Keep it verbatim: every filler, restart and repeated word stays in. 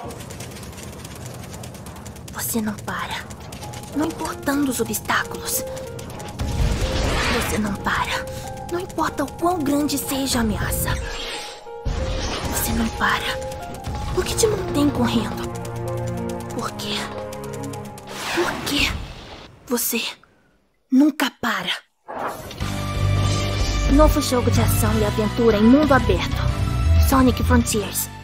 Você não para, não importando os obstáculos. Você não para, não importa o quão grande seja a ameaça. Você não para. O que te mantém correndo? Por quê? Por quê? Você nunca para. Novo jogo de ação e aventura em mundo aberto. Sonic Frontiers.